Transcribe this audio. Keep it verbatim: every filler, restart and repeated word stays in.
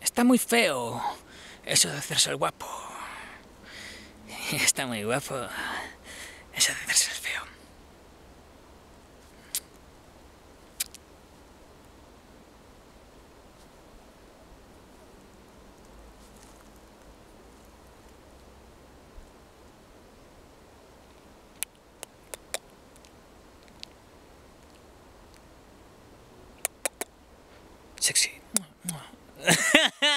Está muy feo eso de hacerse el guapo. Está muy guapo eso de hacerse el feo. Sexy.